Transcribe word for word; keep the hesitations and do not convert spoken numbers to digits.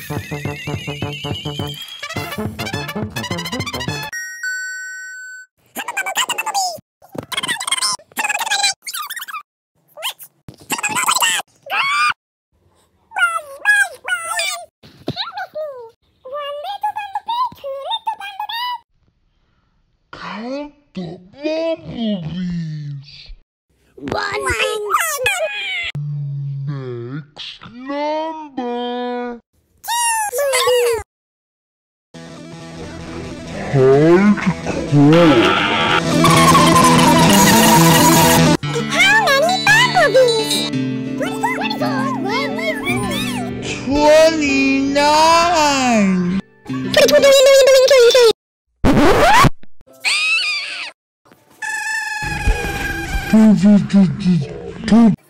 Count the bumblebees. One. Next number. Hardcore. How many bumblebees? Twenty-nine. Two, two, two, two, two.